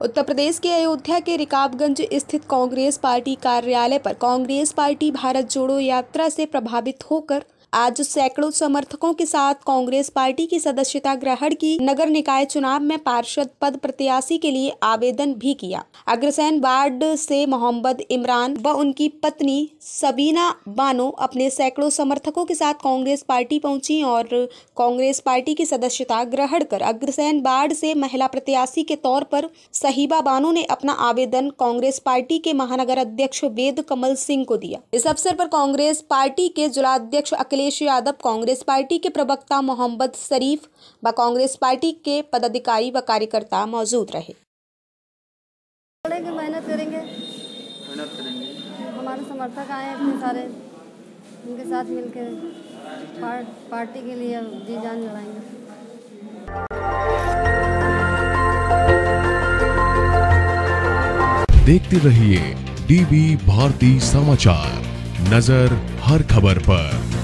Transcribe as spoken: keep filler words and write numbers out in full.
उत्तर प्रदेश के अयोध्या के रिकाबगंज स्थित कांग्रेस पार्टी कार्यालय पर कांग्रेस पार्टी भारत जोड़ो यात्रा से प्रभावित होकर आज सैकड़ों समर्थकों के साथ कांग्रेस पार्टी की सदस्यता ग्रहण की। नगर निकाय चुनाव में पार्षद पद प्रत्याशी के लिए आवेदन भी किया। अग्रसेन वार्ड से मोहम्मद इमरान व उनकी पत्नी सबीना बानो अपने सैकड़ों समर्थकों के साथ कांग्रेस पार्टी पहुंची और कांग्रेस पार्टी की सदस्यता ग्रहण कर अग्रसेन वार्ड से महिला प्रत्याशी के तौर पर सहीबा बानो ने अपना आवेदन कांग्रेस पार्टी के महानगर अध्यक्ष वेद कमल सिंह को दिया। इस अवसर पर कांग्रेस पार्टी के जिलाध्यक्ष अखिलेश यादव, कांग्रेस पार्टी के प्रवक्ता मोहम्मद शरीफ व कांग्रेस पार्टी के पदाधिकारी व कार्यकर्ता मौजूद रहे। मेहनत करेंगे मेहनत करेंगे हमारे समर्थक आए हैं इतने सारे, उनके साथ मिलकर पार, पार्टी के लिए जी जान लड़ाएंगे। देखते रहिए डीबी भारती समाचार, नजर हर खबर पर।